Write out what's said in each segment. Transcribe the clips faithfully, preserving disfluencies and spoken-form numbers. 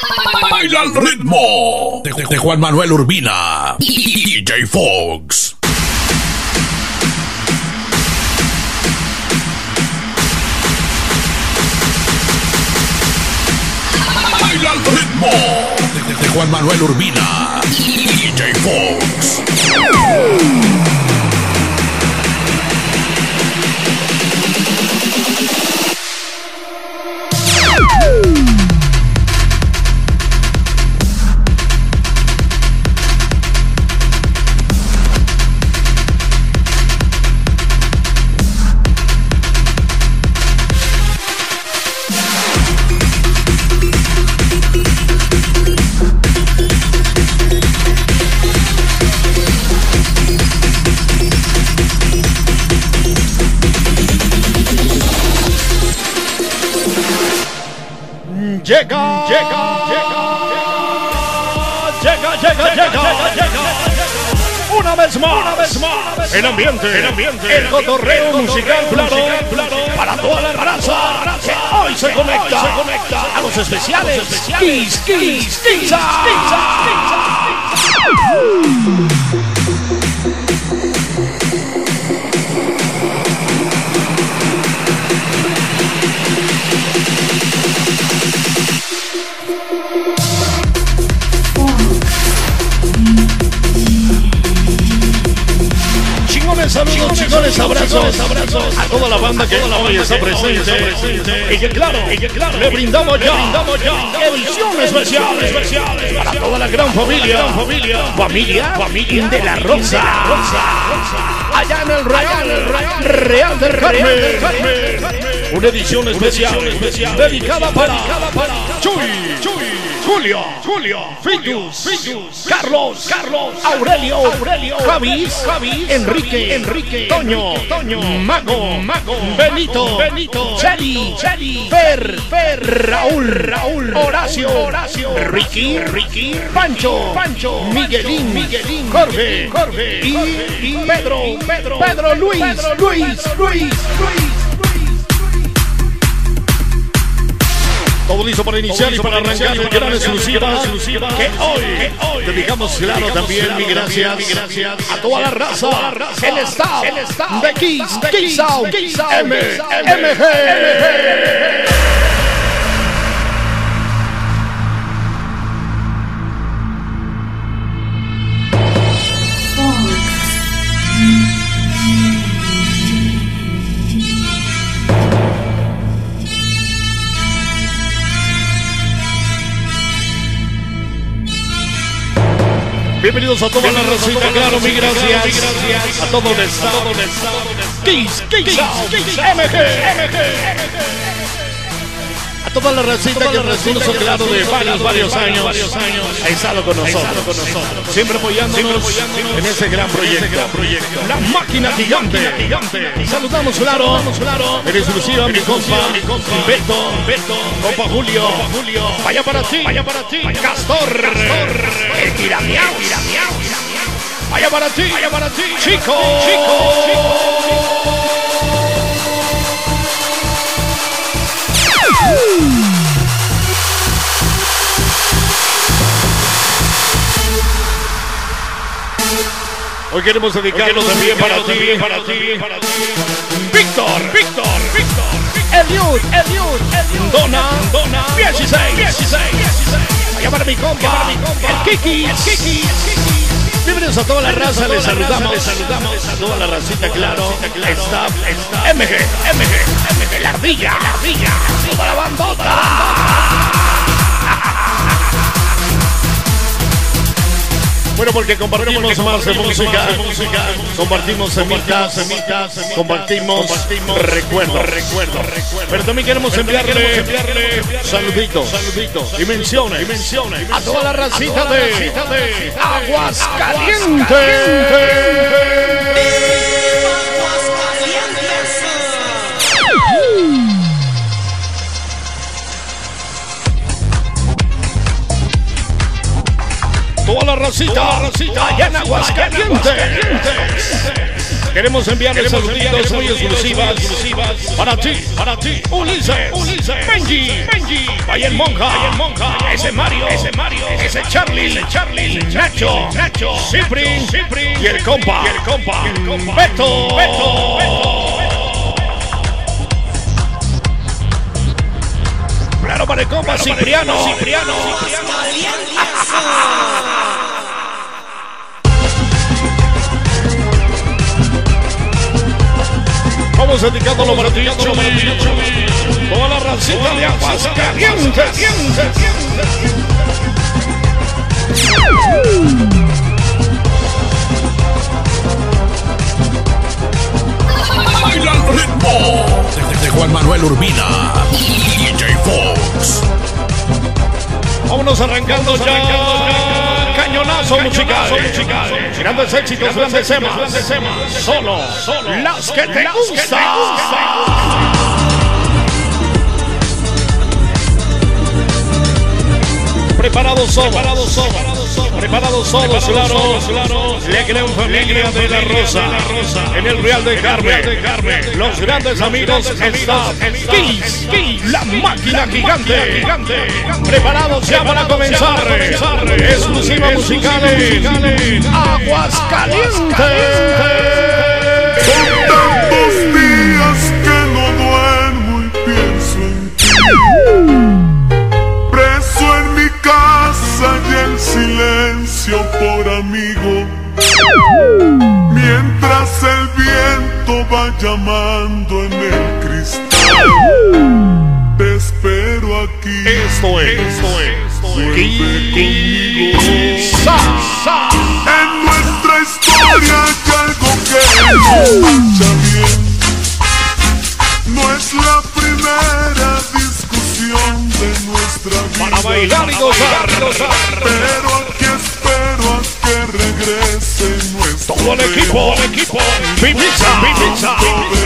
Baila al ritmo de, de Juan Manuel Urbina y D J Fox. Baila al ritmo de, de Juan Manuel Urbina y D J Fox. Llega, llega, llega, llega, llega, llega, llega, una vez más, una vez más, el ambiente, el ambiente, el cotorreo musical, claro, para toda la raza, que hoy se conecta, se conecta a los especiales, Kiss, Kiss, Kiss, saludos, chingones, abrazos, abrazos a toda la banda que hoy está presente y que claro, y que claro, le brindamos ya, brindamos ya edición especial, especial para toda la gran familia, familia, familia, familia de la Rosa, allá en el Real, Real del Carmen, una edición especial, especial dedicada para Chuy, Chuy, Julio, Julio, Fitus, Fitus, Carlos, Carlos, Aurelio, Aurelio, Javis, Javis, Enrique, Enrique, Toño, Toño, Mago, Mago, Benito, Benito, Cheli, Cheli, Fer, Fer, Raúl, Raúl, Horacio, Horacio, Ricky, Ricky, Pancho, Pancho, Miguelín, Miguelín, Jorge, Jorge, y, y Pedro, Pedro, Pedro, Luis, Luis, Luis, Luis. Todo listo para iniciar y para arrancar el gran exclusiva que hoy dedicamos, claro, también mi gracias a toda la raza, el staff de Kiss, Kiss Out, M G. Bienvenidos a toda la racita, claro, mi gracias a todo el estado, Kiss, Kiss, M G, a toda la racita que nos conoce, claro, de varios, varios años, ha estado con nosotros, siempre apoyándonos en ese gran proyecto, la máquina gigante. Saludamos, claro, en exclusiva mi compa, Beto, compa Julio, vaya para ti, Castor, el Kiramiao, vaya para ti, vaya para ti, Chico, Hoy queremos dedicarlo también para ti, para ti, para ti. Víctor, Víctor, Víctor, Eliud, Eliud, Dona, Dona, dieciséis. Vaya para mi compa, el Kiki, el Kiki. Bienvenidos a toda la raza, les saludamos, les saludamos a toda la racita, claro, staff, M G, M G, la ardilla, la ardilla, toda la bandota. Bueno, porque compartimos bueno, porque más de música, música, compartimos semitas, semitas, compartimos, compartimos recuerdos, recuerdos, recuerdos. Pero también queremos enviarle, queremos enviarle saluditos, saluditos, y menciones, y menciones a toda la racita de, de Aguascalientes. Toda la racita, toda la racita allá en Aguascalientes. Queremos enviarles saluditos muy exclusivas para ti, para ti, Ulises, Ulises, Benji, Benji, Bayern Monja, ese Mario, ese Mario, ese Charlie, ese Charlie, Nacho, Nacho, Cipri, Cipri, y el compa, y el compa, Beto, Beto, Beto. Claro para el compa Cipriano, Cipriano. Vamos dedicándolo para ti, toda la racita de aguas calientes. Baila al ritmo de Juan Manuel Urbina y D J Fox. Vámonos arrancando ya. Cañonazo musical. Grandes éxitos, grandes temas. Solo, solo las que te gustan. Preparados todos, preparados todos, preparados todos, claro, la gran familia de la Rosa, en el Real de Carmen, los grandes amigos está Kiss, la máquina gigante, preparados ya para comenzar, exclusiva musical en Aguascalientes. Son tantos días que no duermo y pienso en ti. Preso en mi casa y en silencio por amigo, mientras el viento va llamando en el cristal. Te espero aquí. Esto es, esto es, vuelve conmigo. Sa, sa. En nuestra historia hay algo que no marcha bien. No es la primera discusión de nuestra vida. Para bailar y gozar, gozar. Pero aquí espero a que regrese nuestro Todo el equipo, el equipo. Pizza, pizza.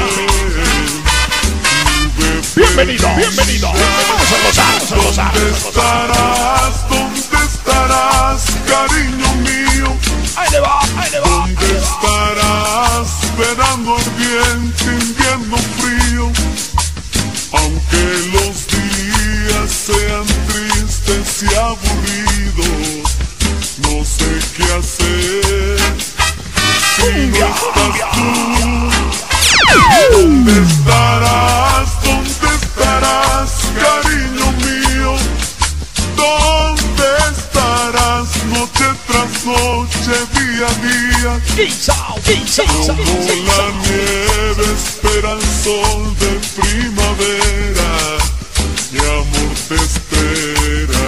Bienvenido, bienvenido. Vamos a gozar, vamos a gozar. ¿Dónde estarás? ¿Dónde estarás, cariño mío? Ahí le va, ahí le va. ¿Dónde estarás? Verano ardiente, invierno frío. Aunque los días sean tristes y aburridos, no sé qué hacer si no estás tú. ¿Dónde estarás? ¿Dónde estarás, cariño mío? ¿Dónde estarás noche tras noche, día a día? Como la nieve espera el sol de primavera, mi amor te espera.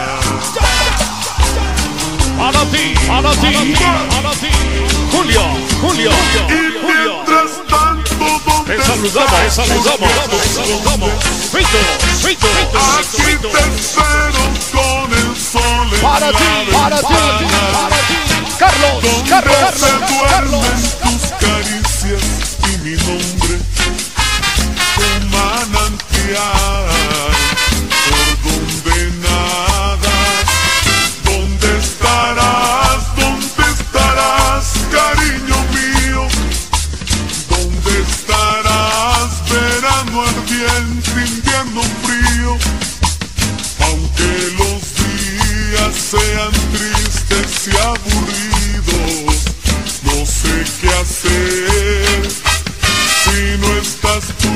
Para ti, para ti, para ti. Julio, Julio, Y Julio. mientras tanto, ¿dónde Te saludamos, te estás? saludamos, te saludamos. Frito, frito, Aquí frito. te espero con el sol en Para la ti, para ti, ventana. para ti. Carlos, Donde Carlos, se Carlos. duermen tus caricias y mi nombre, tu manantial, por donde nadas. ¿Dónde estarás? ¿Dónde estarás, cariño mío? ¿Dónde estarás? Verano ardiente, invierno frío. Aunque los días sean tristes y aburridos, no sé qué hacer si no estás tú.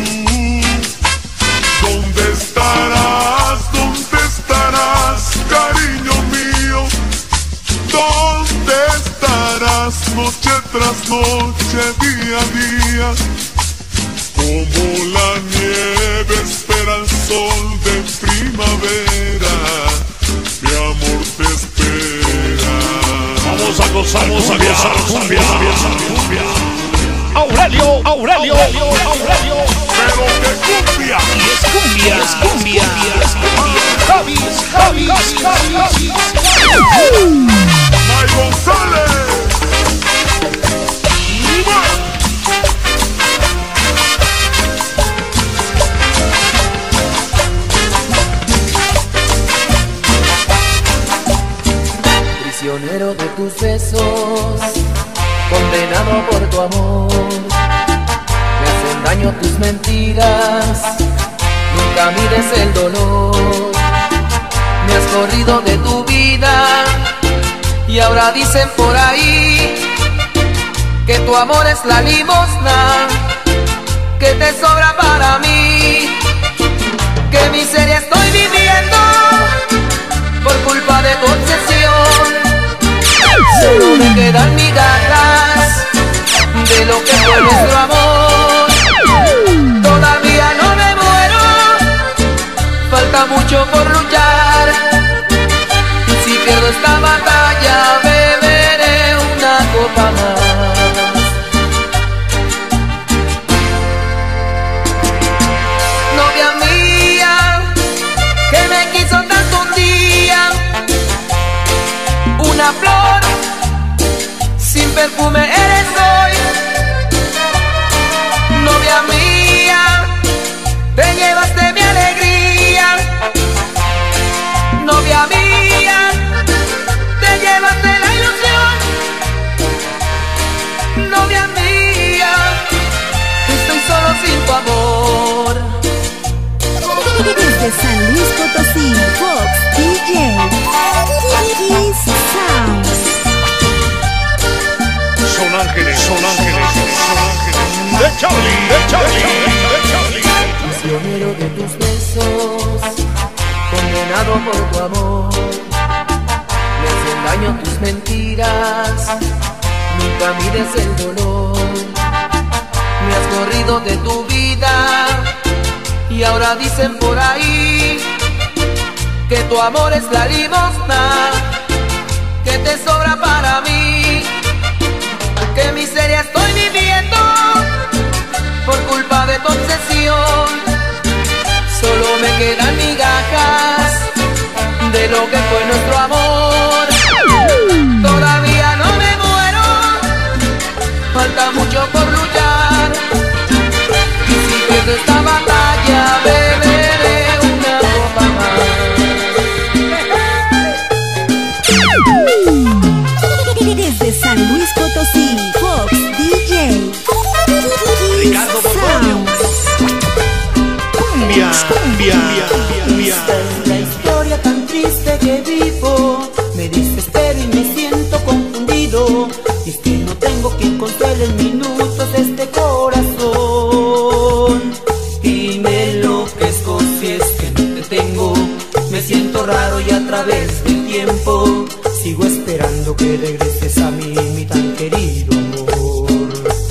¿Dónde estarás? ¿Dónde estarás, cariño mío? ¿Dónde estarás noche tras noche, día a día? Como la nieve espera el sol de primavera, mi amor te espera. Vamos a gozar, vamos a gozar cumbia, cumbia. Aurelio, Aurelio, Aurelio. Pero que cumbia. Y es cumbia, es cumbia, es cumbia. Javis, Javis, Javis. May González. Prisionero de tus besos, condenado por tu amor. Me hacen daño tus mentiras, nunca mides el dolor. Me has corrido de tu vida y ahora dicen por ahí que tu amor es la limosna que te sobra para mí. Qué miseria estoy viviendo por culpa de tu obsesión. Solo me quedan migajas de lo que fue nuestro amor. Todavía no me muero, falta mucho por luchar. Y si pierdo esta batalla, beberé una copa más. Novia mía, que me quiso tanto un día, una flor sin perfume eres hoy. Novia mía, te llevaste mi alegría. Novia mía, te llevaste la ilusión. Novia mía, estoy solo sin tu amor. Desde San Luis Potosí, Fox D J Kiss Sounds. Son ángeles, son ángeles, son ángeles. De Charlie, de Charlie, de Charlie. Prisionero de tus besos, condenado por tu amor. Me hacen daño tus mentiras, nunca mides el dolor. Me has corrido de tu vida y ahora dicen por ahí que tu amor es la limosna que te sobra para mí. Qué miseria estoy viviendo por culpa de tu obsesión. Solo me quedan migajas de lo que fue nuestro amor. Todavía no me muero, falta mucho por luchar. Y si pierdo esta batalla, beberé una copa más. Desde San Luis Potosí, Fox D J Ricardo Botones. Cumbia, cumbia, cumbia. Esta es la historia tan triste que vivo. Me desespero y me siento confundido. Y es que no tengo quien consuele en minutos este corazón. Y me enloquezco si es que no te tengo. Me siento raro y a través del tiempo sigo esperando que regreses a mí, mi tan querido amor.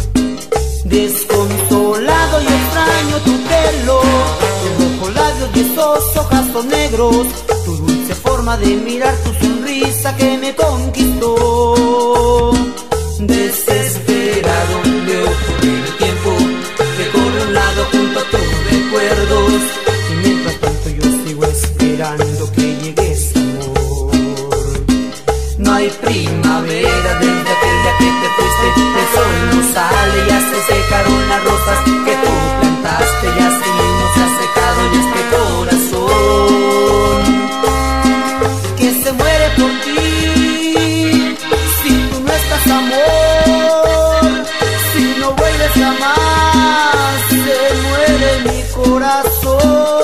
Desconsolado y extraño tu pelo, tus rojos labios y esos ojazos negros, tu dulce forma de mirar, tu sonrisa que me conquistó. Desesperado veo correr el tiempo, que corre a un lado junto a tus recuerdos. Y mientras tanto yo sigo esperando que llegues, amor. No hay primavera desde aquel día que te fuiste. El sol no sale, ya se secaron las rosas que tú plantaste. Y así mismo se ha secado ya este corazón que se muere por ti. Si tú no estás, amor, si no vuelves jamás, se muere mi corazón.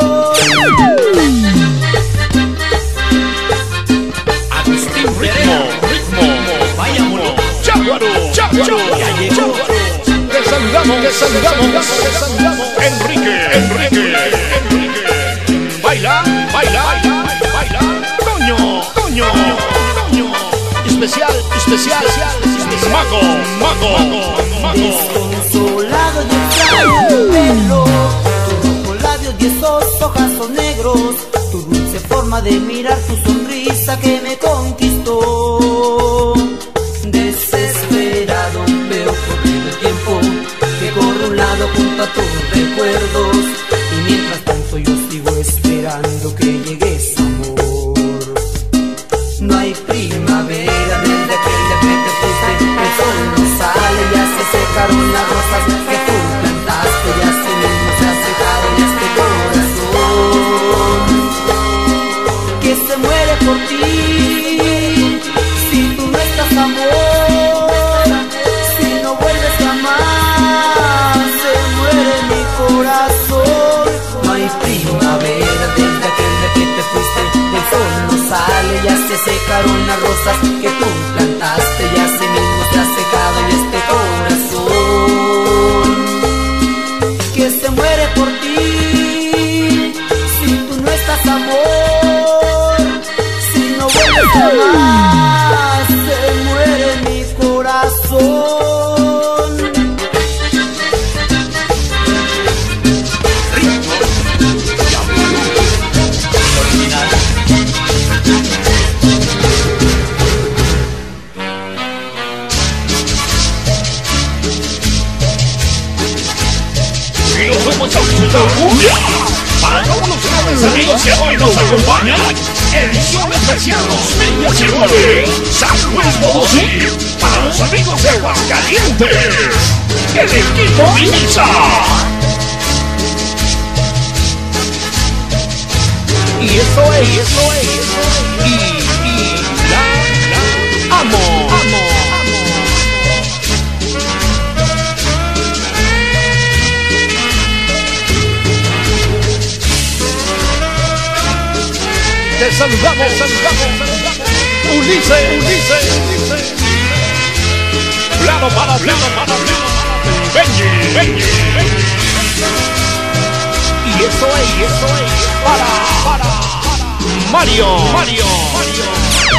Ritmo, ritmo, vayámonos. Cháguaro, cháguaro, ya llegó. Te saludamos, te saludamos, te saludamos. Enrique, Enrique, Enrique. Baila, baila, baila. Toño, Toño, Toño. Especial, especial, Mago, Mago, Mago. Desconsolado y extraño tu pelo, tus rojos labios y esos ojazos negros, tu dulce forma de mirar, tu sonrisa que me conquistó. Desesperado veo correr el tiempo, que corre a un lado junto a tus recuerdos. Y mientras tanto yo sigo esperando que llegues, amor. No hay primavera desde aquel día que te fuiste. El sol no sale, ya se secaron las rosas que tú plantaste. Y así mismo se ha secado ya este corazón que se muere por ti. Si tú no estás, amor, ya se secaron las rosas que tú plantaste y así mismo se ha secado y este corazón que se muere por ti. Si tú no estás, amor, si no vuelves jamás, se muere mi corazón. Para todos los grandes amigos que hoy nos acompañan, edición especial dos mil diecinueve, San Luis Potosí. Para los amigos de Aguascalientes, el equipo Vimisa. Y eso es, y eso es, y, y la, la, amo, amo. Te saludamos, saludamos, Ulises, Ulises, Ulises. Plano para plano, para plano, Benji, Benji, Benji. Y eso es, y eso es, para, para, Mario, Mario, Mario.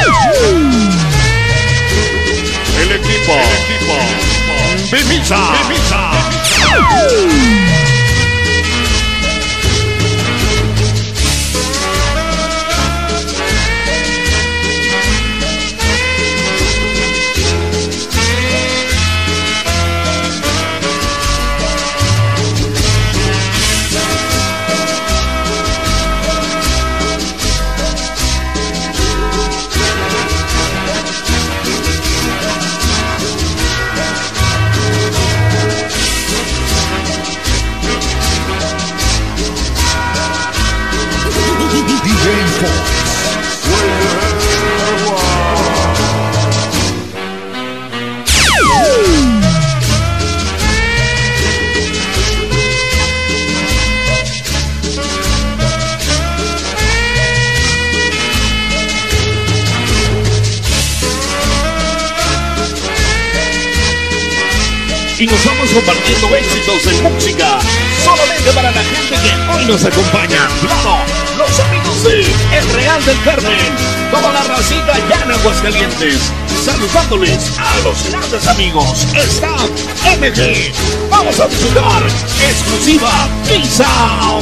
El equipo, el equipo, Vimisa, Vimisa. Y nos vamos compartiendo éxitos en música solamente para la gente que hoy nos acompaña. Claro, los amigos de El Real del Carmen, toda la racita ya en Aguascalientes, saludándoles a los grandes amigos. Está M G. Vamos a disfrutar exclusiva Vimisa.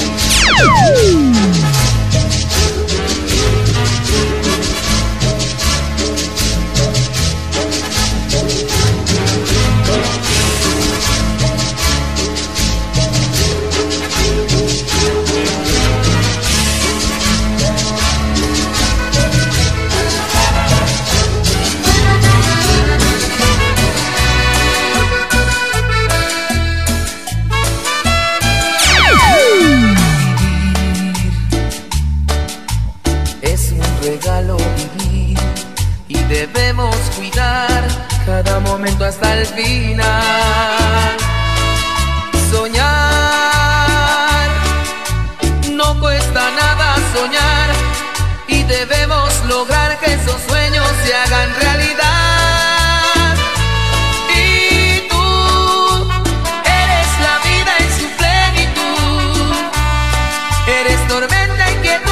Hasta el final. Soñar no cuesta nada soñar y debemos lograr que esos sueños se hagan realidad. Y tú eres la vida en su plenitud, eres tormenta y quietud.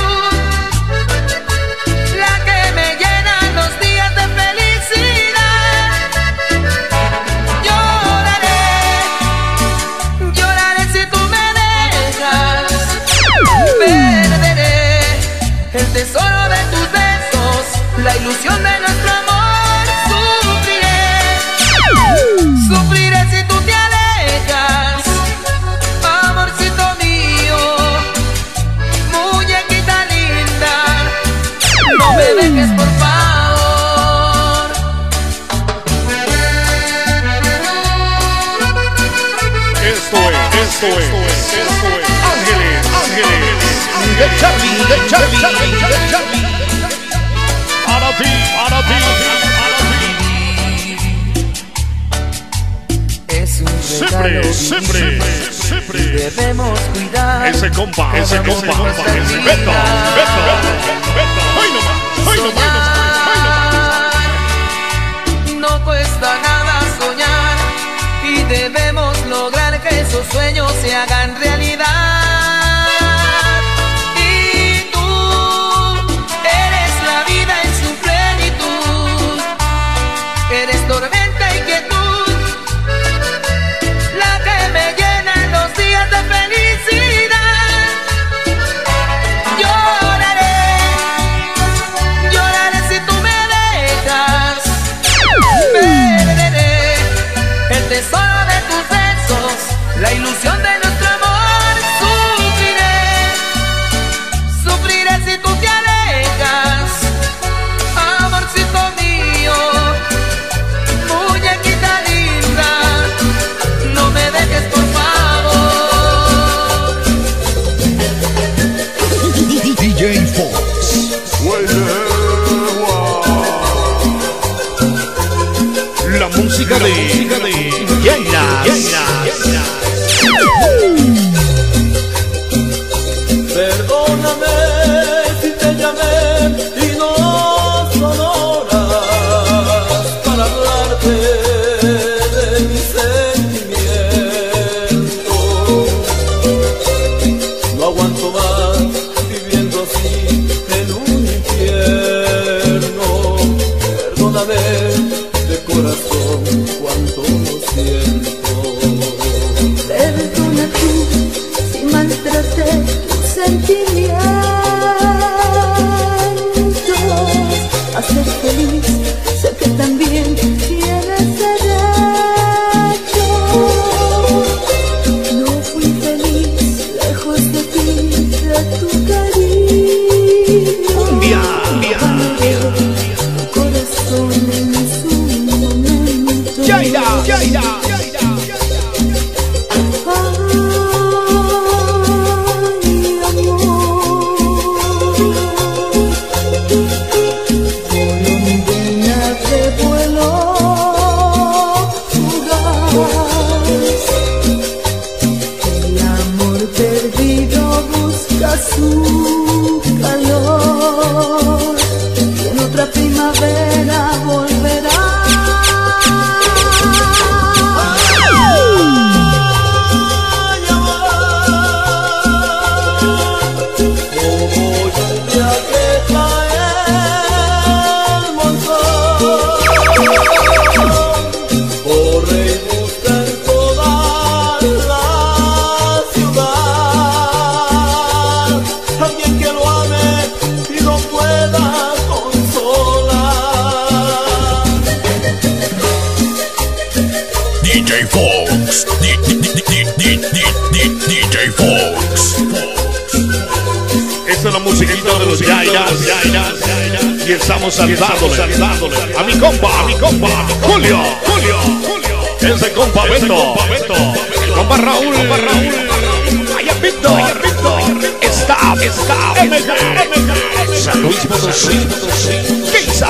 El tesoro de tus besos, la ilusión de nuestro amor. Sufriré, sufriré si tú te alejas, amorcito mío, muñequita linda, no me dejes por favor. Esto es, esto es, esto es Ángeles, Ángeles de Charlie, de Charlie, de Charlie. Para ti, para ti, para ti. Es un regalo siempre, siempre, siempre. Debemos cuidar ese compa, ese compa, ese Beto, Beto, Beto, Beto. Hoy nomás, hoy nomás. a ser feliz, sé que también tienes derecho. No fui feliz lejos de ti, de tu cariño. Cumbia, cumbia, tu corazón en su momento. ya irá, ya irá. Su calor y en otra primavera volverá. Como lluvia que cae el monzón, corre y busca en toda la ciudad alguien que lo ame y lo pueda consolar. D J Fox, D J Fox. Esta es la musiquita de los Yairas, y estamos saludándole a mi compa, a mi compa, Julio, Julio, Julio, ese compa Beto, el compa Raúl, vaya Víctor, está, está, M G, San Luis Potosí, Pizza,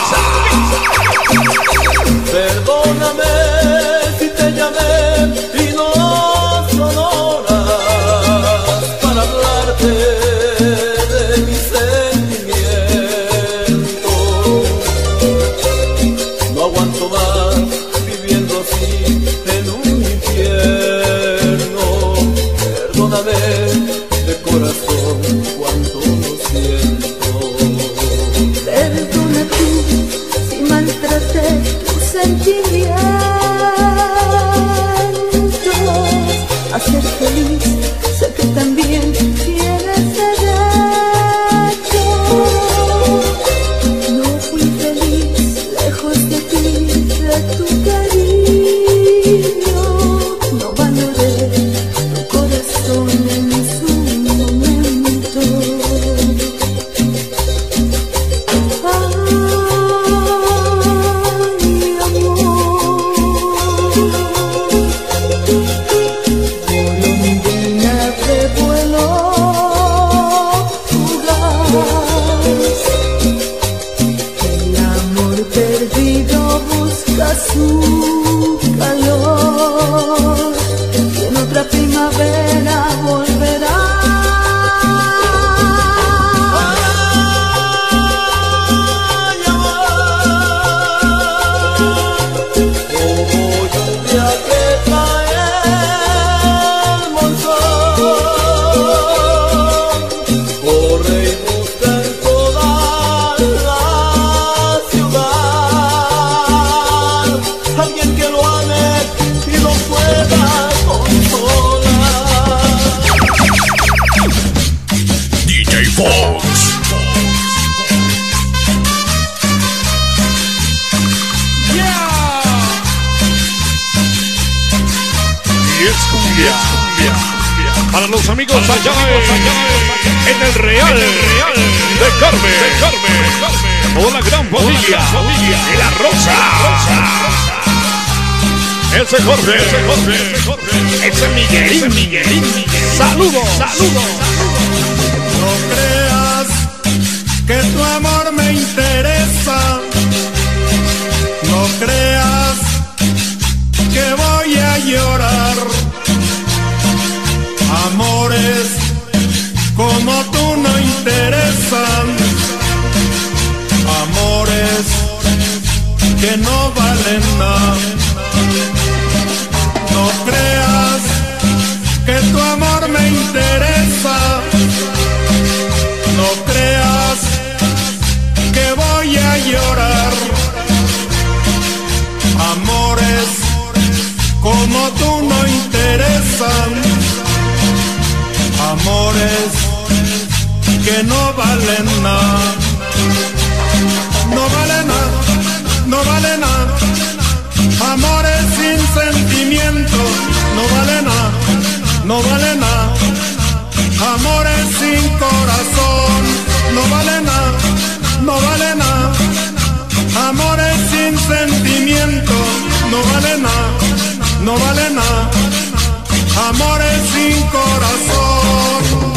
Perdóname si te llamé y no son horas para hablarte de mis sentimientos. No aguanto más viviendo así en un infierno. Perdóname de corazón cuánto lo siento. Perdona tú si maltraté tus sentimientos, a ser feliz, sé que también tienes derecho. No fui feliz lejos de ti, de tu cariño. No valoré tu corazón en su momento. Su calor y en otra primavera volverá. Como lluvia que cae el monzón, corre y busca en toda la ciudad alguien que lo ame y lo pueda consolar. D J Fox. y es cumbia, para los amigos allá en el Real de Carmen, toda la gran familia de la Rosa. Ese Jorge, ese Jorge, ese Miguelín, Miguelín, saludos, saludos. No creas que tu amor me interesa. No creas que voy a llorar. Amores como tú no interesan. Amores que no valen nada. No creas que tu amor me interesa. No creas que voy a llorar. Amores como tú no interesan. Amores que no valen nada. No no vale nada. Amores sin corazón, no vale nada, no vale nada. Amores sin sentimiento, no vale nada, no vale nada. Amores sin corazón.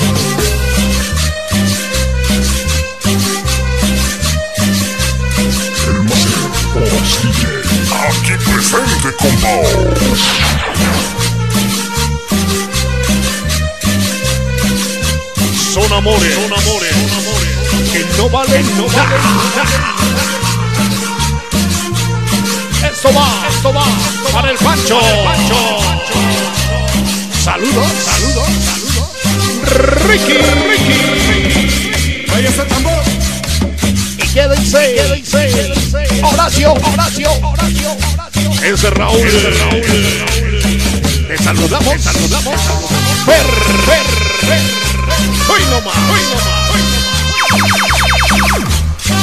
Aquí presente, compa. Son amores, son amores, que no valen, no valen nada. Esto va, esto va para el Pancho. Saludos, saludos, saludos. Ricky, Ricky. Oye ese tambor. ¿Y qué dice? ¿Qué dice? Horacio, Horacio, Horacio. Ese Raúl, ese Raúl. Te saludamos, te saludamos. Ver, ver, ver. Hoy no más, hoy no más, hoy no más.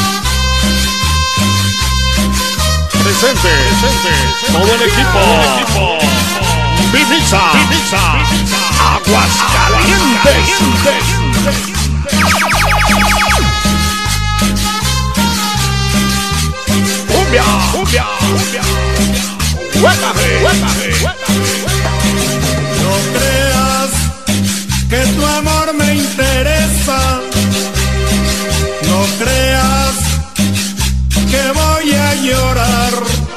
Presente, presente. Todo el equipo, equipo. Pizza, pizza. Aguas calientes. Cumbia, cumbia, cumbia. Huécame, huécame. No creas que tu amor me interesa. No creas que voy a llorar.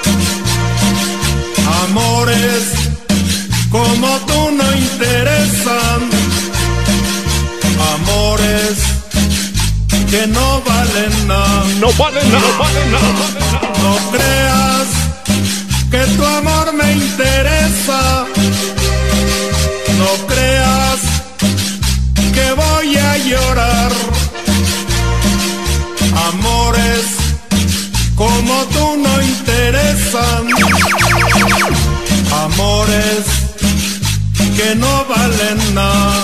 Amores como tú no interesan. Amores que no valen nada. No valen nada, no valen nada. No creas que tu amor me interesa. No creas que voy a llorar. Amores como tú no interesan. Amores que no valen nada.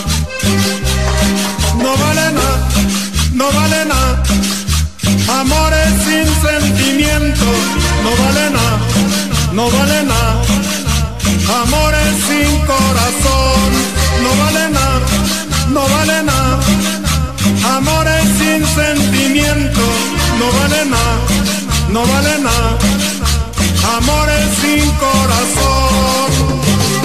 No valen nada, no valen nada. Amores sin sentimiento, no vale nada, no vale nada. Amores sin corazón, no vale nada, no vale nada. Amores sin sentimiento, no vale nada, no vale nada. Amores sin corazón.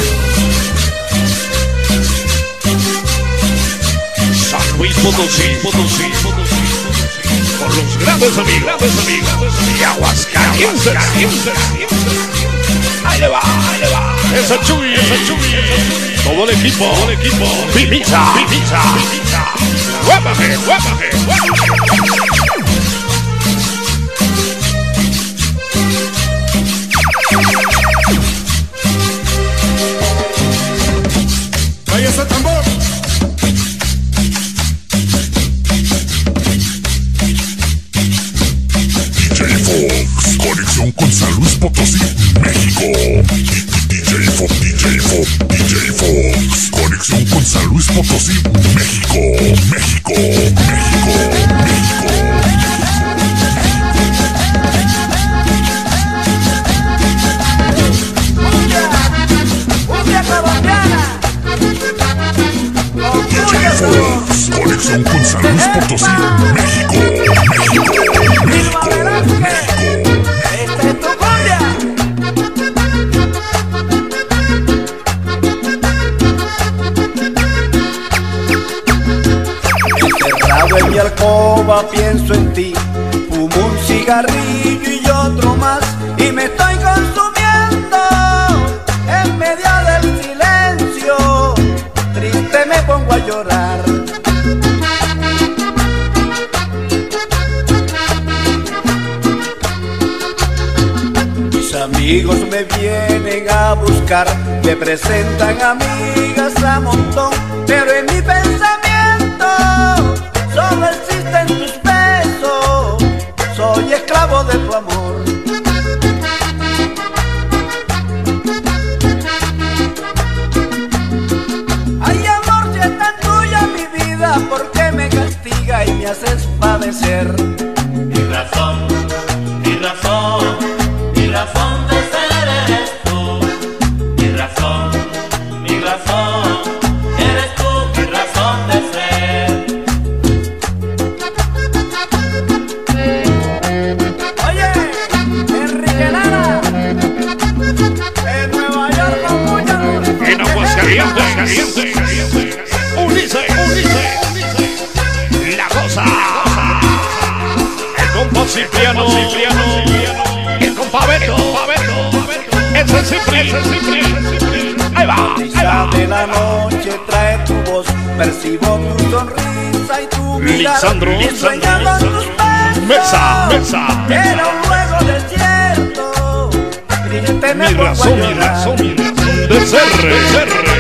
San Luis Potosí, Potosí, Potosí. Por los grandes amigos, grandes amigos. Y Aguascalientes. Ahí le va, ahí le va. Esa Chuy, esa Chuy. Todo el equipo, todo el equipo. Pizza, pizza, pizza. Huépame, huépame, huépame. Vaya ese tambor. D J Fox, conexión con San Luis Potosí, México. D J Fox, D J Fox, D J Fox, conexión con San Luis Potosí, México, México, México, México. D J Fox, conexión con San Luis Potosí, México, México, México, México. Esta es tu cumbia. Encerrado en mi alcoba pienso en ti. Fumo un cigarrillo y otro más y me estoy consumiendo en medio del silencio. Triste me pongo a llorar. Mis amigos me vienen a buscar, me presentan amigas a montón, pero en mi pensamiento solo existen tus besos. Soy esclavo de tu amor. Ay, amor, si es tan tuya mi vida, ¿por qué me castiga y me haces padecer? Mi razón, mi razón, mi razón de ser eres tú. Mi razón, mi razón, Cipriano, Cipriano, el compa Beto, ese es Cipriano, ahí va, Brisa de la noche trae tu voz, percibo tu sonrisa y tu mirada. Lisandro, Lisandro, tus besos, Mesa, Mesa, era un juego desierto. Triste me mi pongo a razón, mi llorar. razón, mi razón de ser, ser, ser.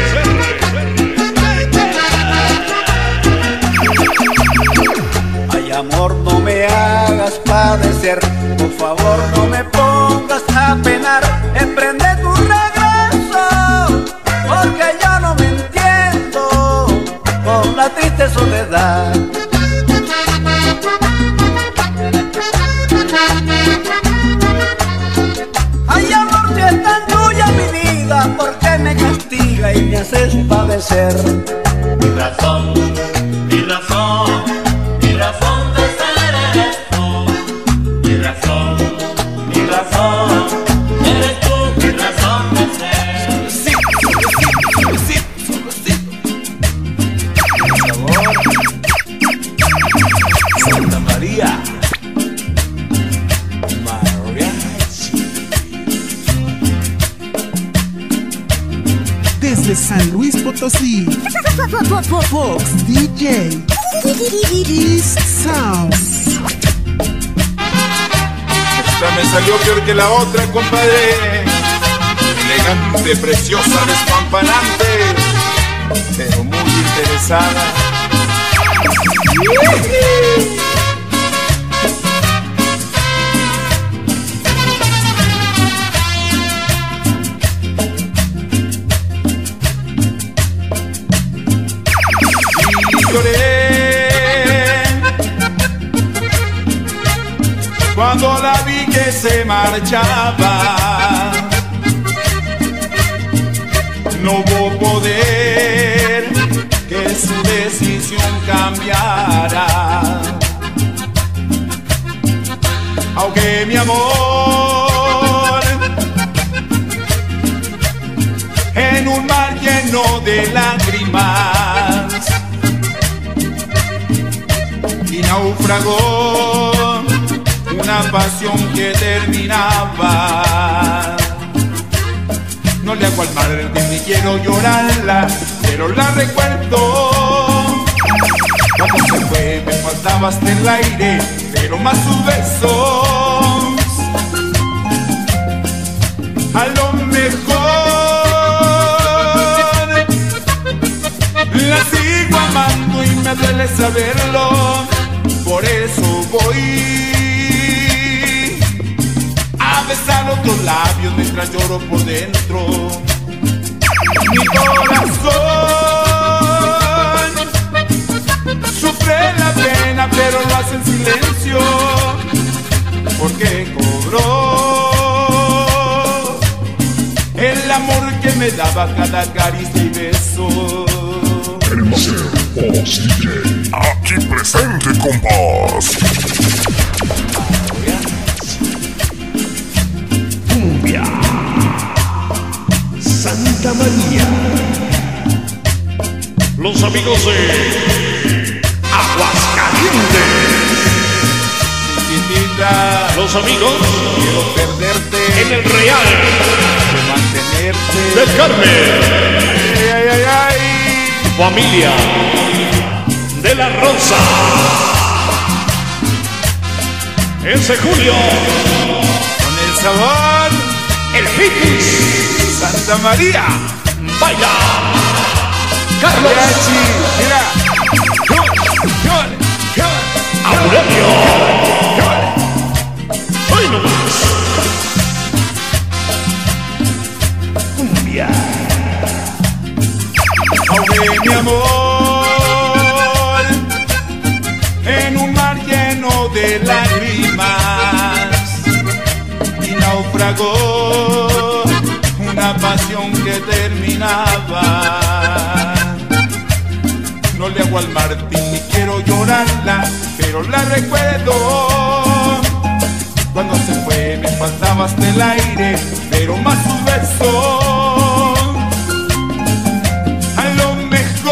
Ay, amor, no me hagas padecer, por favor no me pongas a penar. Emprende tu regreso, porque yo no me entiendo con la triste soledad. Ay, amor, si es tan tuya mi vida, ¿por qué me castiga y me haces padecer? Mi razón, mi razón, mi razón de ser eres tú. Mi razón, mi razón, eres tú, mi razón de ser. Sí, sí, sí, sabor. Santa María. Mariachi. Desde San Luis Potosí, Fox D J East Sound. Esta me salió peor que la otra, compadre. Elegante, preciosa, despampanante, pero muy interesada. Y lloré cuando la vi que se marchaba. No hubo poder que su decisión cambiara. Aunque mi amor en un mar lleno de lágrimas y naufragó una pasión que terminaba. No le hago al mar ni quiero llorarla, pero la recuerdo. Cuando se fue me faltaba hasta el aire, pero más sus besos. A lo mejor la sigo amando y me duele saberlo. Por eso voy a besar otros labios mientras lloro por dentro. Mi corazón sufre la pena, pero lo hace en silencio, porque cobró el amor que me daba cada caricia y beso. El Master Fox D J, aquí presente, compás. Cumbia Santa María. Los amigos de Aguascalientes. Chiquitita, Los amigos quiero perderte, en el Real de mantenerte. del Carmen. Ay, ay, ay, ay. Familia de la Rosa. Ese Julio Con el sabor, el Hitis. Santa María. Baila Carlos Mariachi, mira. Aurelio. Hoy no más. Cumbia. Ahogué mi amor en un mar lleno de lágrimas y naufragó una pasión que terminaba. No le hago al Martín ni quiero llorarla, pero la recuerdo. Cuando se fue me faltaba hasta el aire, pero más sus besos. A lo mejor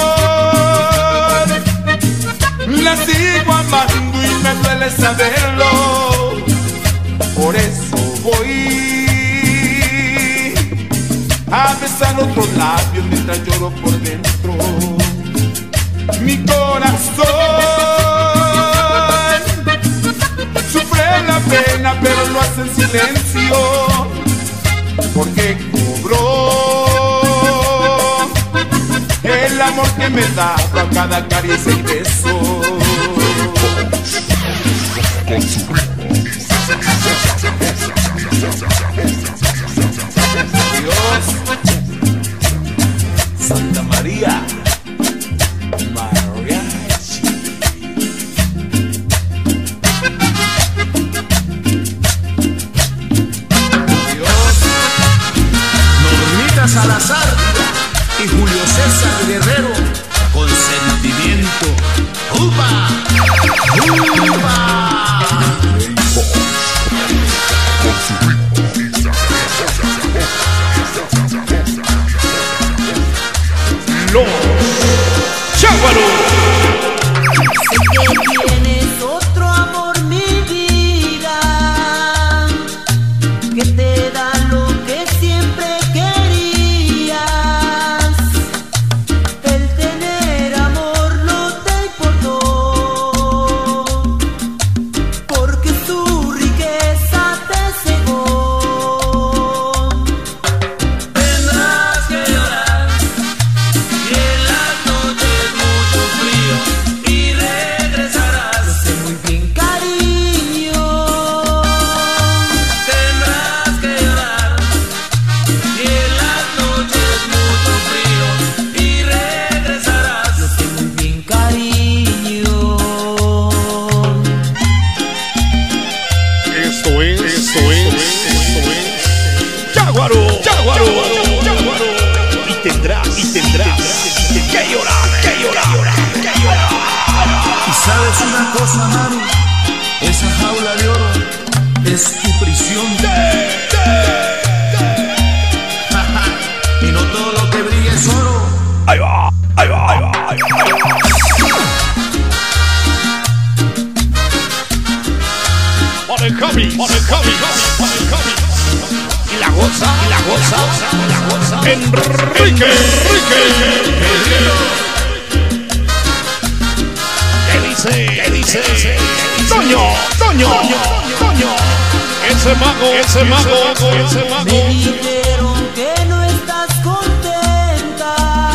la sigo amando y me duele saberlo. Voy a besar otros labios mientras lloro por dentro. Mi corazón sufre la pena, pero lo hace en silencio, porque cobró el amor que me daba a cada caricia y beso. Con su ritmo. Dios, Santa María, Mariachi. Dios, Normita Salazar y Julio César Guerrero con sentimiento. ¡Upa! ¡Upa! Con su ritmo. Los Cháguaros. Sé que tienes otro amor, mi vida, que te da lo que siempre querías. El tener amor no te importó, porque su riqueza te cegó. Tendrás que llorar y en las noches mucho frío y regresarás. Lo sé muy bien, cariño. Tendrás que llorar y en las noches mucho frío y regresarás. Lo sé muy bien, cariño. Esto es, esto es, esto es Cháguaro, Cháguaro, Cháguaro. Y tendrás, y tendrás que llorar, que llorar, que llorar. Y sabes una cosa, mami, esa jaula de oro es tu prisión. Y no todo lo que brilla es oro. Ahí va, ahí va, ahí va, ahí va, ahí va. Por el Cami, por el Cami, por el Cami. Y la goza, y la goza, y la goza. Enrique, Enrique. ¿Qué dice? ¿Qué dice? Toño, Toño, Toño. Ese mago, ese mago, ese Me mago. dijeron que no estás contenta,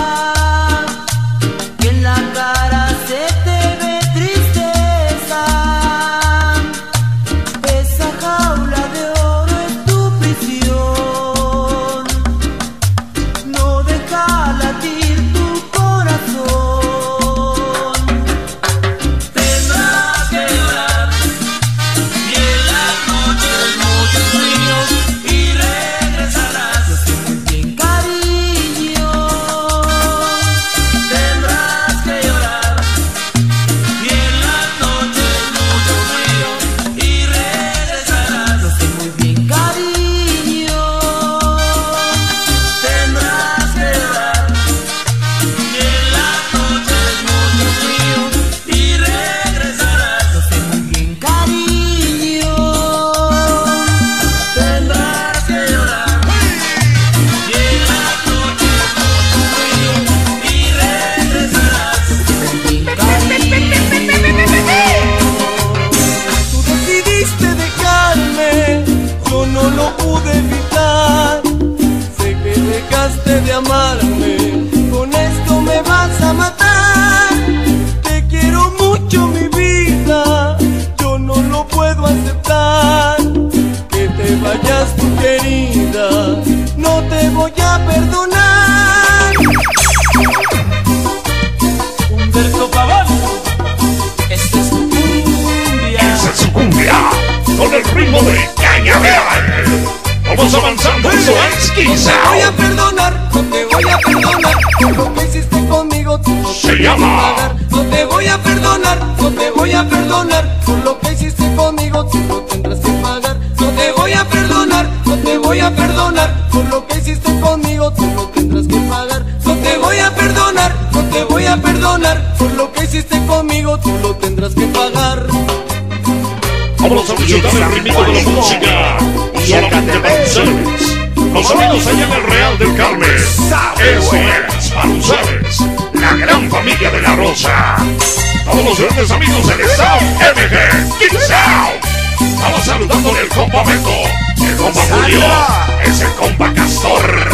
que en la cara se te ve tristeza. Esa jaula de oro es tu prisión, no deja latir tu corazón. Tendrás que llorar y en las noches mucho frío y regresarás. Lo sé muy bien, cariño. Tendrás que llorar y en las noches mucho frío y regresarás. Lo sé muy bien, cariño. Tendrás que llorar y en las noches mucho frío y regresarás. Lo sé muy bien, cariño. Tendrás que llorar y en las noches mucho frío y regresarás. Bien, cariño. Tú decidiste dejarme, yo no lo pude evitar. Sé que dejaste de amarme, con esto me vas a matar. Te quiero mucho, mi vida, yo no lo puedo aceptar. Que te vayas, tu querida, no te voy a perdonar. Humberto Pavón, esta es tu cumbia. Esa es su cumbia, con el ritmo de Cañaveral. Vamos avanzando, eso es No te Quizá. voy a perdonar, no te voy a perdonar. Por lo que hiciste conmigo, tú no Se tienes que llama. pagar. No te voy a perdonar, no te voy a perdonar. Por lo que hiciste conmigo, tú lo tendrás que pagar. No te voy a perdonar, no te voy a perdonar. Por lo que hiciste conmigo, tú lo tendrás que pagar. No te voy a perdonar, no te voy a perdonar. Por lo que hiciste conmigo, tú lo tendrás que pagar. Vámonos a disfrutar el ritmo de la música. solamente para ustedes. Los amigos allá en el Real del Carmen. Eso es, para ustedes, la gran familia de la Rosa. Todos los grandes amigos del Sound M G, King Sound. Vamos saludándole el compa Beto, el compa Julio, es el compa Castor.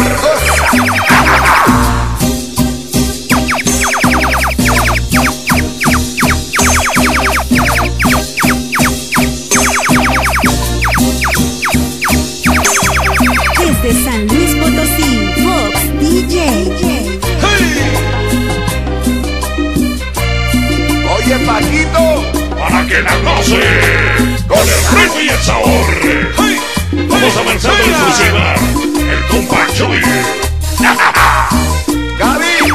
Desde San Luis Potosí, Fox D J. Oye, Paquito, Para que la goce con el ritmo y el sabor. Vamos a avanzar en exclusiva el compa Chuy. Gaby.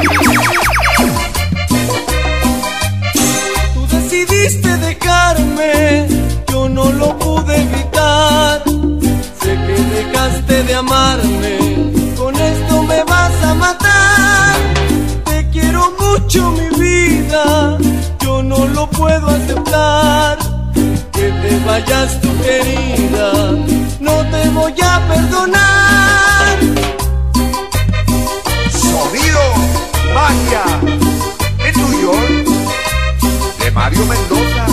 Tú decidiste dejarme, yo no lo pude evitar. Sé que dejaste de amarme, con esto me vas a matar. Te quiero mucho, mi vida, yo no lo puedo aceptar. Que te vayas tu querida, no te voy a perdonar. Sonido Magia en New York de Mario Mendoza.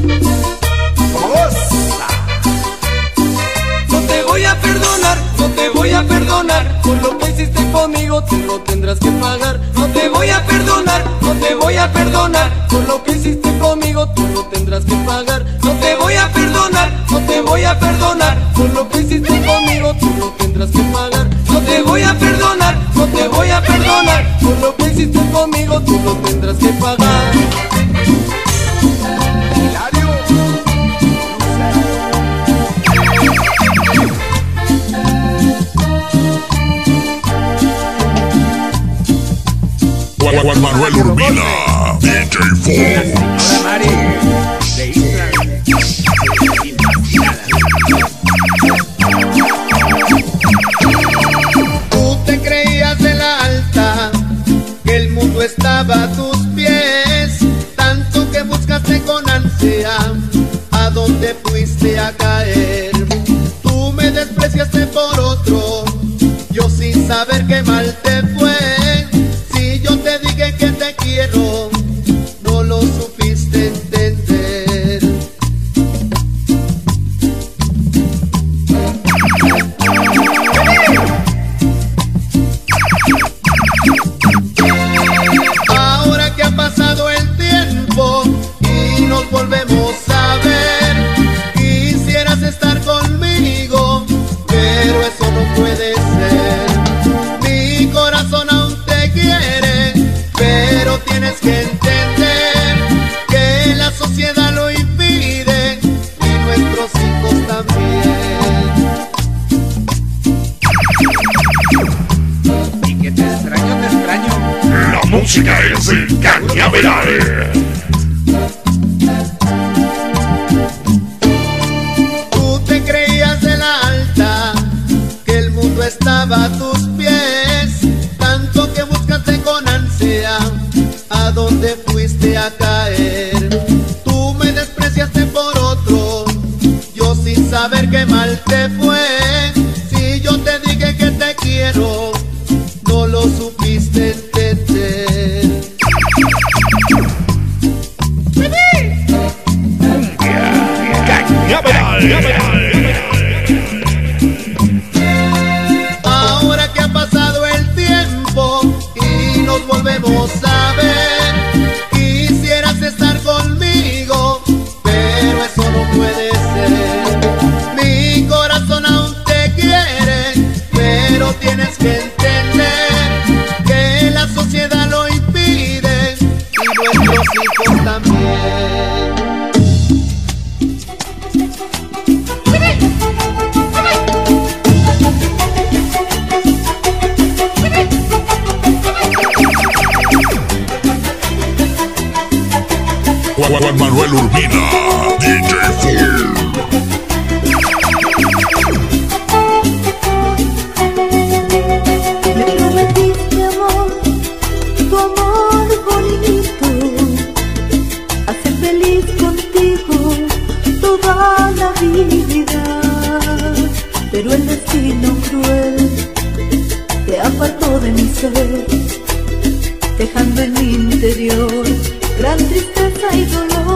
¡Cosa! No te voy a perdonar, no te voy a perdonar. Por lo que hiciste conmigo tú lo tendrás que pagar. No te voy a perdonar, no te voy a perdonar. Por lo que hiciste conmigo tú lo tendrás que pagar. No te voy a perdonar, no te voy a perdonar. Por lo que hiciste conmigo tú lo tendrás que pagar. No te voy a perdonar, no te voy a perdonar. Por lo que hiciste conmigo tú lo tendrás que pagar. Hilario. Juan, Juan Manuel Urbina, D J Fox. Hola, Mari. De Isla. Tú te creías de la alta, que el mundo estaba a tus pies. Tanto que buscaste con ansia, a dónde fuiste a caer. Tú me despreciaste por otro, yo sin saber qué mal te fue. Si yo te dije que te quiero, no lo supiste entender. Ahora que ha pasado el tiempo y nos volvemos a ver, quisieras estar conmigo, pero eso no puede ser. Mi corazón aún te quiere, pero tienes que entender que la sociedad lo impide y nuestros hijos también. Y que te extraño, te extraño. La música es el cañaveral. Tú te creías de la alta, que el mundo estaba a tus pies. Tanto que buscaste con ansia, a dónde fuiste a caer. Tú me despreciaste por otro, yo sin saber qué mal te fue. Si yo te dije que te quiero, no lo supiste entender. Ahora que ha pasado el tiempo y nos volvemos a ver, quisieras estar conmigo, pero eso no puede ser. Mi corazón aún te quiere, pero tienes que entender que la sociedad lo impide y nuestros hijos también. Juan Manuel Urbina, D J Fox. Me prometiste amor, tu amor bonito, hacer feliz contigo toda la vida. pero el destino cruel te apartó de mi ser, dejando en mi interior gran tristeza y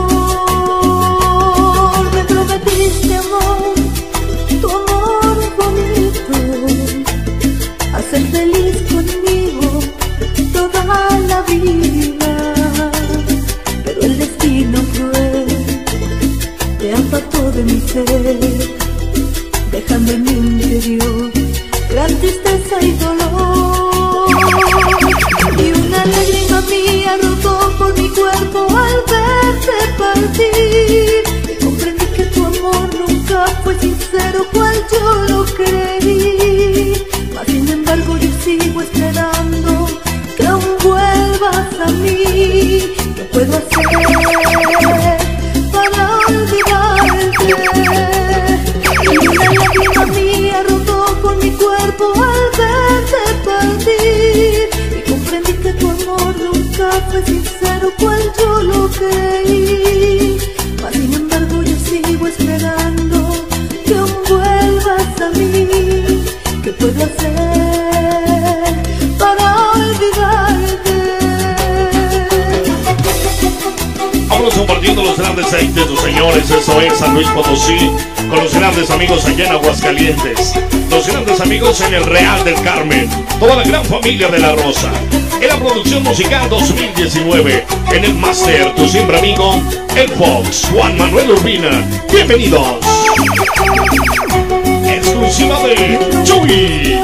dolor. Me prometiste amor, tu amor bonito, hacer feliz conmigo toda la vida, pero el destino cruel te apartó de mi ser, dejando en mi interior gran tristeza y dolor. Y una lágrima mía rodó por mi cuerpo al verte partir, y comprendí que tu amor nunca fue sincero cual yo lo creí. Mas sin embargo yo sigo esperando que aún vuelvas a mí. ¿Qué puedo hacer para olvidarte? Y una lágrima mía rodó por mi cuerpo al verte partir, y comprendí que tu amor nunca fue sincero cual yo lo creí. Mas sin embargo yo sigo esperando que aún vuelvas a mí. ¿Qué puedo hacer para olvidarte? Vamos compartiendo los grandes éxitos, señores. Eso es San Luis Potosí, con los grandes amigos allá en Aguascalientes, los grandes amigos en el Real del Carmen, toda la gran familia de La Rosa. En la producción musical dos mil diecinueve, en el máster, tu siempre amigo, el Fox, Juan Manuel Urbina. Bienvenidos. Exclusiva de Chuy.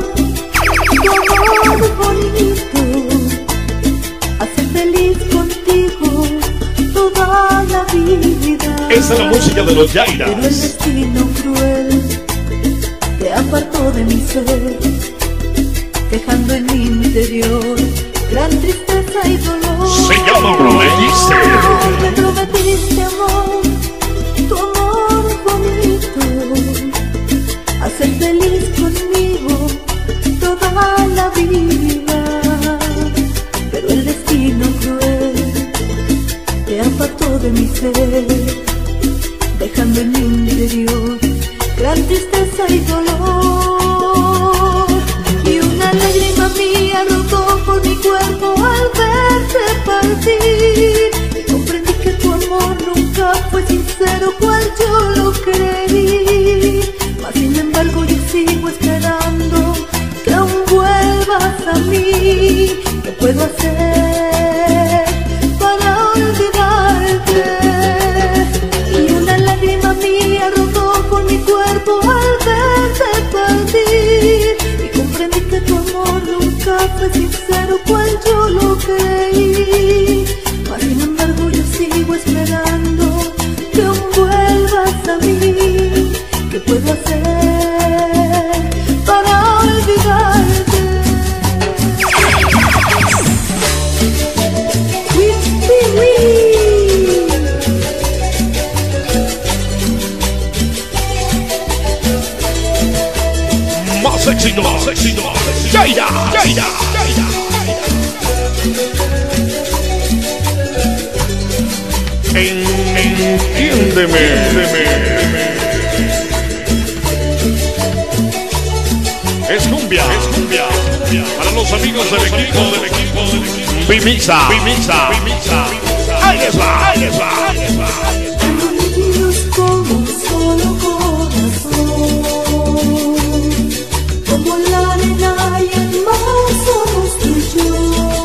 Hacer feliz contigo toda la vida. Esa es la música de los Yairas. Pero el destino cruel te apartó de mi ser, dejando en mi interior gran tristeza y dolor. Se llama Prometiste. Me prometiste amor, tu amor bonito, hacer feliz conmigo toda la vida, pero el destino cruel te apartó de mi ser, dejando en mi interior gran tristeza y dolor. Y una lágrima mía rodó por mi cuerpo al verte partir, y comprendí que tu amor nunca fue sincero cual yo lo creí. Mas sin embargo yo sigo esperando que aún vuelvas a mí. ¿Qué puedo hacer para olvidarte? Y una lágrima mía rodó por mi cuerpo al verte partir, y comprendí que tu amor nunca fue sincero cual yo lo creí. Mas sin embargo yo sigo esperando que aún vuelvas a mí. ¿Qué puedo hacer para olvidarte? Wii, wii, wii. Más éxito, más éxito. Yaira, Yaira, Yaira. En, entiéndeme, entiéndeme. Es cumbia, es cumbia. Para los amigos del equipo, del equipo, del equipo. Vimisa, Vimisa, Vimisa. Ahí les va, ahí les va, ahí les va. Unidos como un solo corazón, como la arena y el mar somos tú y yo.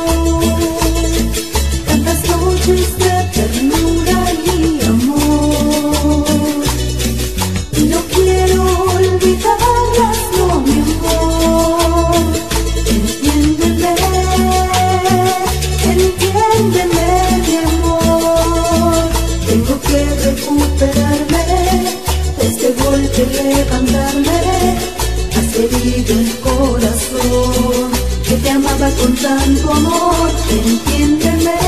Tantas noches de ternura y amor, y no quiero olvidarlas, no mi amor. Entiéndeme, entiéndeme mi amor. Tengo que recuperarme de este golpe, levantarme. Has herido el corazón que te amaba con tanto amor. Entiéndeme,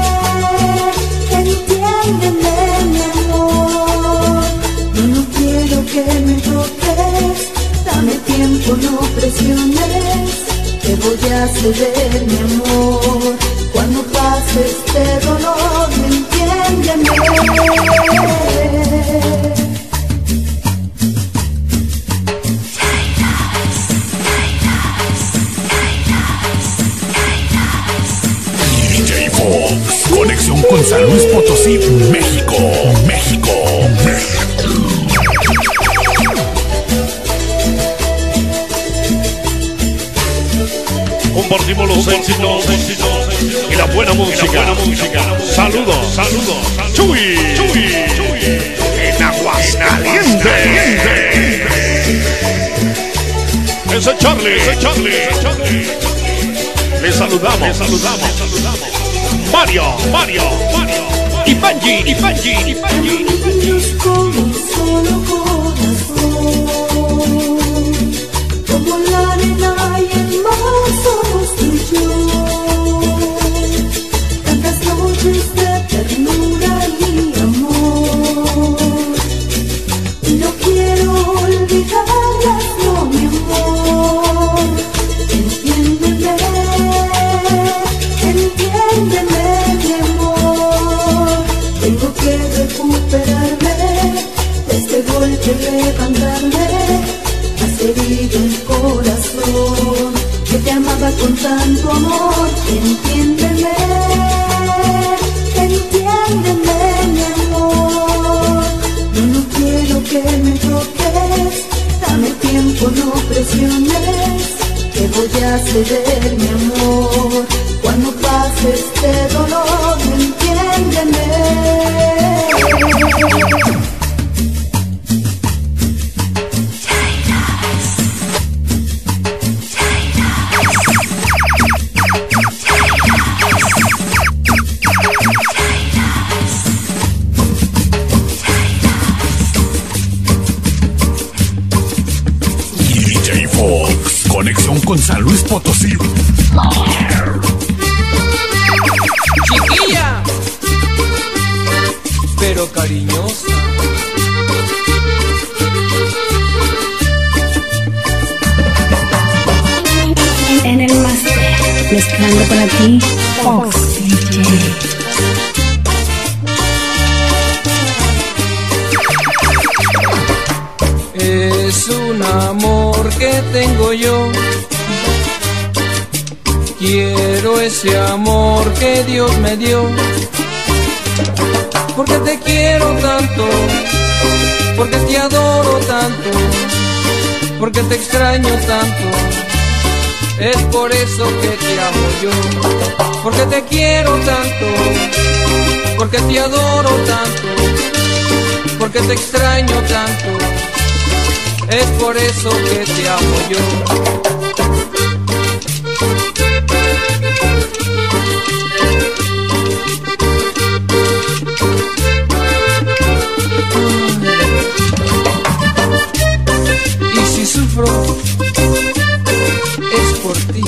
entiéndeme mi amor. Yo no quiero que me toques, dame tiempo, no presiones. Te voy a ceder mi amor cuando pase este dolor. Entiéndeme. compartimos los éxitos y la buena música. Saludos, saludos, Chuy, Chuy, en Aguascalientes. Ese Charlie, ese Charlie, le saludamos, le saludamos, Mario, Mario, Mario, y Benji, y Benji, y Benji. Con un solo corazón, como la arena y el mar somos tú y yo. Tantas noches de ternura y amor, y no quiero olvidarlas, no mi amor. Entiéndeme, entiéndeme mi amor. Tengo que recuperarme de este golpe, levantarme. Has herido el corazón que te amaba con tanto amor. Entiéndeme, entiéndeme mi amor. Yo no quiero que me toques, dame tiempo, no presiones, que voy a ceder mi amor. Cuando pase este dolor, entiéndeme. D J Fox, conexión con San Luis Potosí. Chiquilla, pero cariñosa. En el máster, mezclando para ti, Fox D J. Es un amor que tengo yo. Quiero ese amor que Dios me dio. Porque te quiero tanto, porque te adoro tanto, porque te extraño tanto. Es por eso que te amo yo. Porque te quiero tanto, porque te adoro tanto, porque te extraño tanto. Es por eso que te amo yo. Y si sufro, es por ti.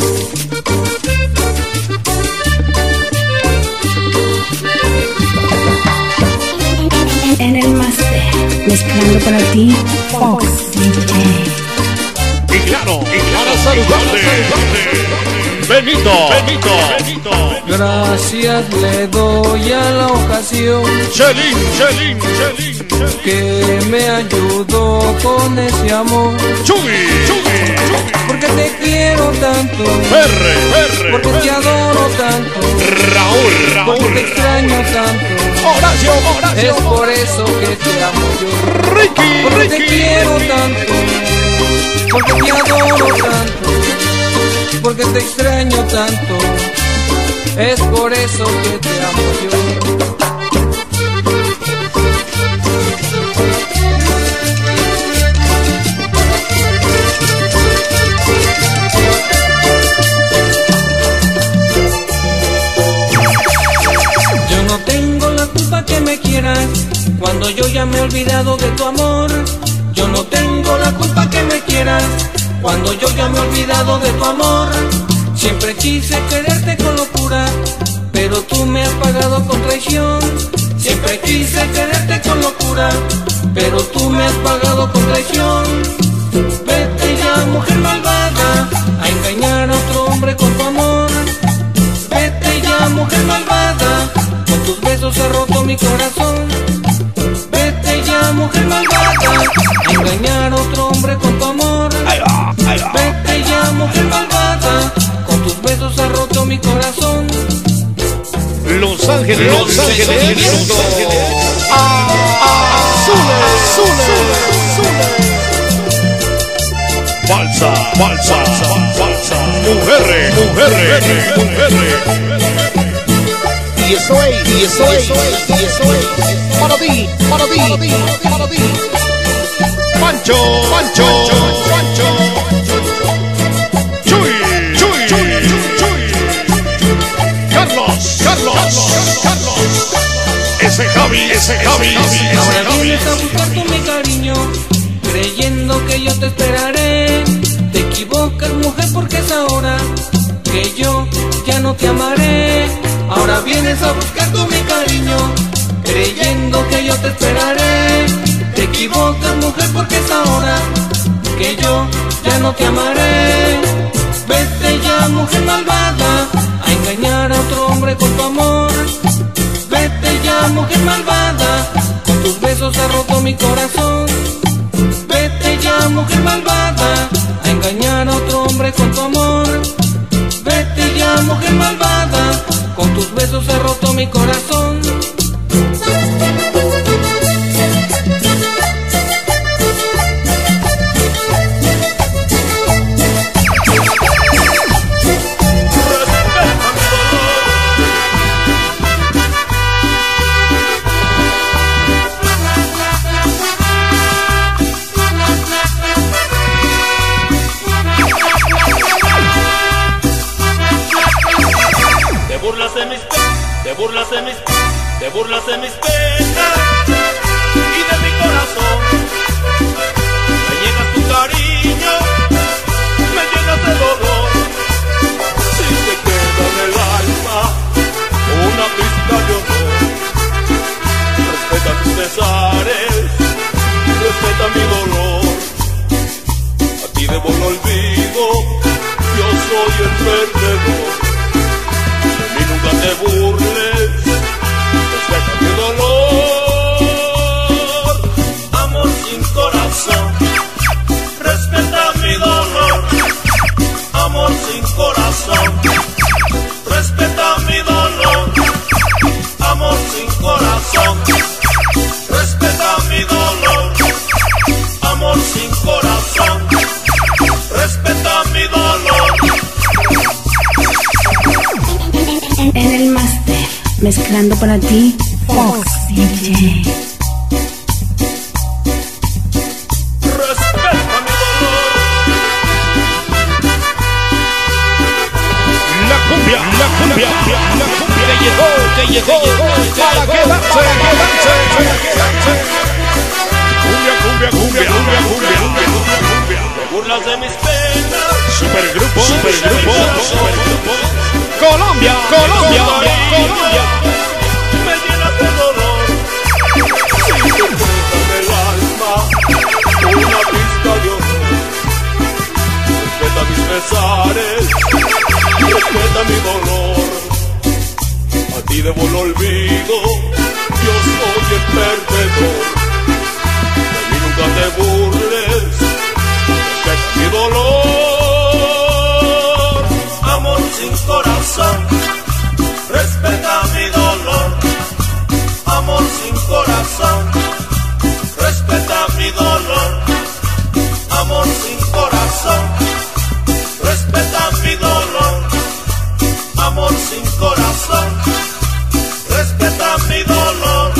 En el máster, mezclando para ti, Fox D J. Y claro, y claro, saludarte, Benito, Benito, Benito. Gracias le doy a la ocasión, Chelín, Chelín, Chelín, que me ayudó con ese amor. Chuy, Chuy, porque te quiero tanto, Perre, Perre, porque te adoro tanto, Raúl, Raúl, porque te extraño tanto. Horacio, Horacio. Es por eso que te amo yo. Ricky, porque Ricky, te quiero tanto, porque te adoro tanto, porque te extraño tanto. Es por eso que te amo yo. Yo no tengo la culpa que me quieras cuando yo ya me he olvidado de tu amor. Yo no tengo la culpa que me quieras cuando yo ya me he olvidado de tu amor. Siempre quise quererte con locura, pero tú me has pagado con traición. Siempre quise quererte con locura, pero tú me has pagado con traición. Vete ya, mujer malvada, a engañar a otro hombre con tu amor. Vete ya, mujer malvada, con tus besos has roto mi corazón. Vete ya, mujer malvada, a engañar a otro hombre con tu amor. Vete ya, mujer malvada, con tus besos has roto mi corazón. Los Ángeles, Los Ángeles, Los Ángeles, Balsa, balsa, balsa. mujeres, mujeres, mujeres. Y eso es, y eso es, y eso es. Para ti, para ti, para ti. Pancho, Pancho, Pancho. Chuy, Chuy, Chuy, Chuy. Carlos, Carlos, Carlos. Ese Javi, ese Javi. Ahora vienes a buscar tú mi cariño, creyendo que yo te esperaré. Te equivocas, mujer, porque es ahora que yo ya no te amaré. Ahora vienes a buscar tú mi cariño, creyendo que yo te esperaré. Te equivocas, mujer, porque es ahora que yo ya no te amaré. Vete ya, mujer malvada, a engañar a otro hombre con tu amor. Vete ya, mujer malvada, con tus besos has roto mi corazón. Vete ya, mujer malvada, a engañar a otro hombre con tu amor. Vete ya, mujer malvada, con tus besos has roto mi corazón. Te burlas de mis penas, te burlas de mis, te burlas de mis penas y de mi corazón. Me niegas tu cariño, me llenas de dolor. Si te queda en el alma una pizca de honor, respeta tus pesares, respeta mi dolor. A ti debo el olvido, yo soy el perdedor. Nunca te burles, respeta mi dolor. Amor sin corazón, respeta mi dolor. Amor sin corazón, respeta mi dolor. Amor sin corazón, respeta mi dolor. Amor sin corazón, respeta mi dolor. En el máster, mezclando para ti, Fox D J. Respeta mi dolor. La cumbia, la cumbia, la cumbia que llegó, que llegó, para quedarse, para quedarse. Cumbia, cumbia, cumbia, cumbia, cumbia, cumbia, cumbia. Te burlas de mis penas. Supergrupo, supergrupo, supergrupo. Colombia, Colombia, Colombia. Me llenas de dolor. Si te queda en el alma una pizca de honor, respeta mis pesares, respeta mi dolor. A ti debo el olvido, yo soy el perdedor. De mí nunca te burles, respeta mi dolor. Amor sin corazón, respeta mi dolor. Amor sin corazón, respeta mi dolor. Amor sin corazón, respeta mi dolor. Amor sin corazón, respeta mi dolor.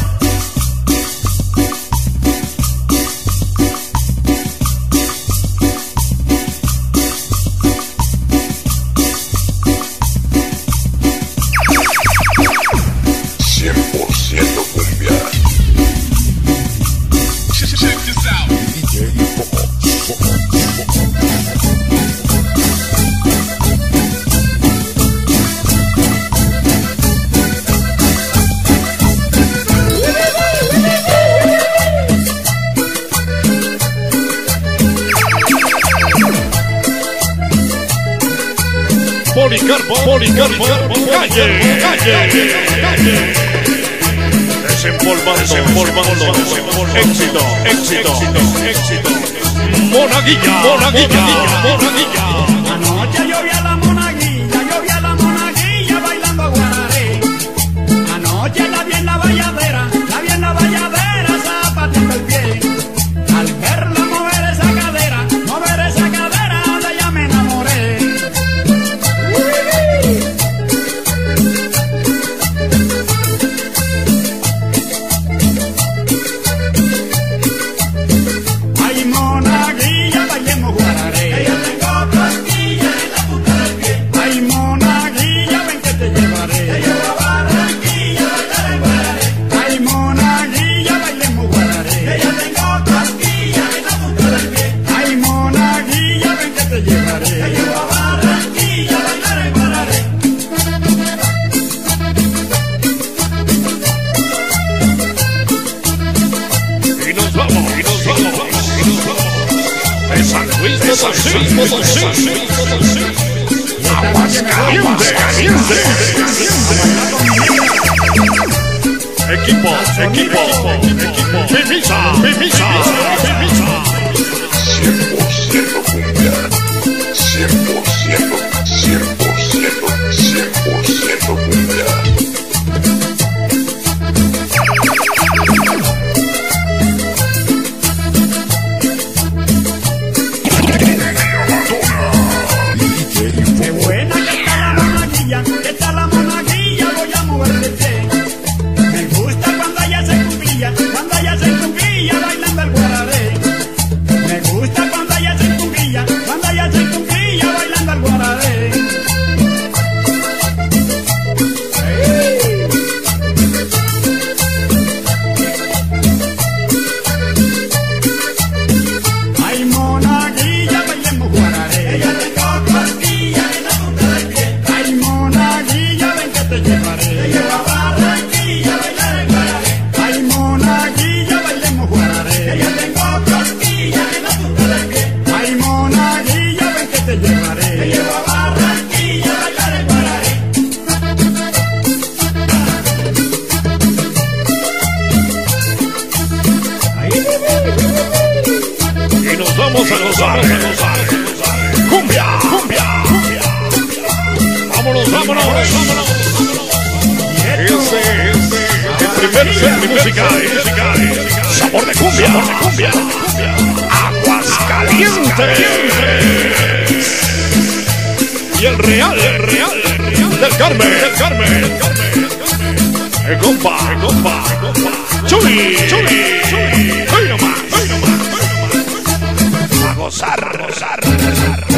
Policarpo, Policarpo, calle, calle, calle. Desempolvando, desempolvando, éxito, éxito, éxito. Monaguilla, monaguilla, monaguilla. Anoche yo vi a la monaguilla, yo vi a la monaguilla bailando a guararé. Anoche la vi en la valladera, la vi en la valladera zapateando el pie. Al verla mover esa cadera, mover esa cadera, de ella me enamoré. Potosí, Potosí, Aguascalientes, caliente. Equipo, equipo, equipo, Pimisa, Pimisa, Pimisa. cien por ciento cumbia, cien por ciento, cien por ciento, cien por ciento cumbia. Qué buena que está la monaguilla, que está la monaguilla, voy a moverle té. Me gusta cuando ella se cumbilla, cuando ella se cumbilla bailando el guararé. Me gusta cuando ella se cumbilla, cuando ella se cumbilla bailando el guararé. Ay, monaguilla, bailemos guararé. Ella tengo cosquilla en la punta del pie. Ay, monaguilla, ven que te llevaré. Te llevo a Barranquilla a bailar el guararé. Ay, monaguilla, bailemos guararé. Ella tengo cosquilla en la punta del pie. Ay, monaguilla, ven que te llevaré. Te llevo a Barranquilla a bailar el guararé. Y nos vamos a gozar, cumbia, cumbia, cumbia. Vámonos, vámonos, vámonos. Ese es el primer set musical, musical. Sabor de cumbia, sabor de cumbia. Aguascalientes. Y el real, el real, el real del Carmen, del Carmen. El compa, el compa, el compa. Chuli, chuli, chuli. Ay nomás, ay nomás. A gozar, a gozar, a gozar.